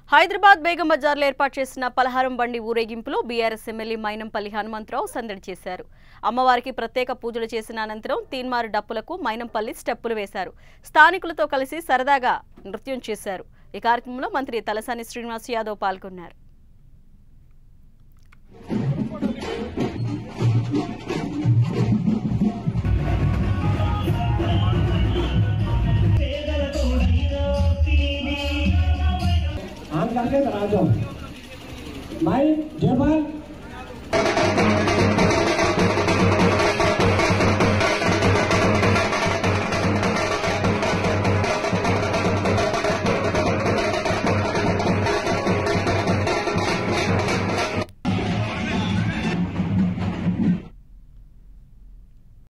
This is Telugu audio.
హైదరాబాద్ బేగం బజార్లో ఏర్పాటు చేసిన పలహారం బండి ఊరేగింపులో బీఆర్ఎస్ ఎమ్మెల్యే మైనంపల్లి హనుమంతరావు సందడి చేశారు. అమ్మవారికి ప్రత్యేక పూజలు చేసిన అనంతరం తీన్మారు డప్పులకు మైనంపల్లి స్టెప్పులు వేశారు. స్థానికులతో కలిసి సరదాగా నృత్యం చేశారు. ఈ కార్యక్రమంలో మంత్రి తలసాని శ్రీనివాస్ యాదవ్ పాల్గొన్నారు. करके करा दो भाई जयपाल।